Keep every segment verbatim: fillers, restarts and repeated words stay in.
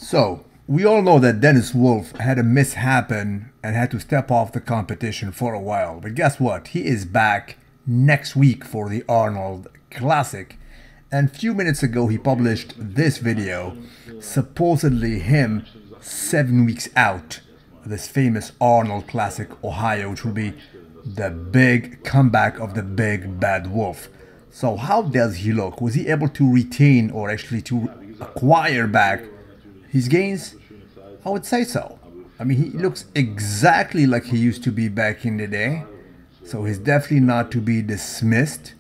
So, we all know that Dennis Wolf had a mishappen and had to step off the competition for a while. But guess what? He is back next week for the Arnold Classic. And a few minutes ago, he published this video, supposedly him seven weeks out, this famous Arnold Classic Ohio, which will be the big comeback of the big bad wolf. So how does he look? Was he able to retain or actually to acquire back his gains? I would say so. I mean, he looks exactly like he used to be back in the day. So he's definitely not to be dismissed.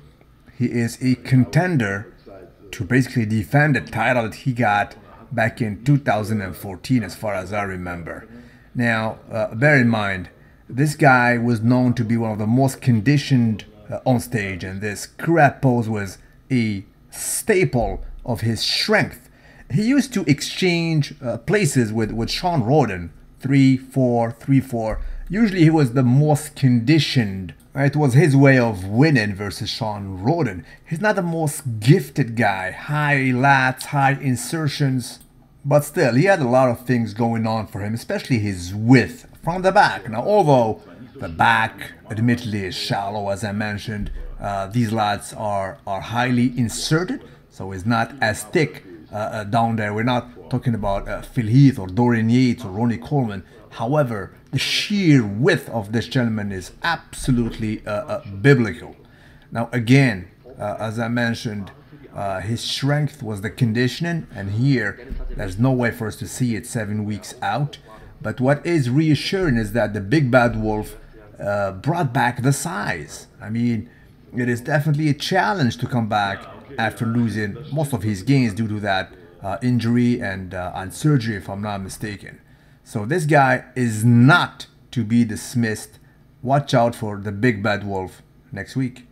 He is a contender to basically defend the title that he got back in two thousand fourteen, as far as I remember. Now, uh, bear in mind, this guy was known to be one of the most conditioned uh, on stage, and this crab pose was a staple of his strength. He used to exchange uh, places with, with Shawn Rhoden, three four, three four. Usually he was the most conditioned. It was his way of winning versus Shawn Rhoden. He's not the most gifted guy, high lats, high insertions, but still, he had a lot of things going on for him, especially his width from the back. Now, although the back admittedly is shallow, as I mentioned, uh, these lats are, are highly inserted, so it's not as thick uh, uh, down there. We're not talking about uh, Phil Heath or Dorian Yates or Ronnie Coleman. However, the sheer width of this gentleman is absolutely uh, uh, biblical. Now, again, uh, as I mentioned, uh, his strength was the conditioning, and here there's no way for us to see it seven weeks out. But what is reassuring is that the big bad wolf uh, brought back the size. I mean, it is definitely a challenge to come back after losing most of his gains due to that uh, injury and, uh, and surgery, if I'm not mistaken. So this guy is not to be dismissed. Watch out for the big bad wolf next week.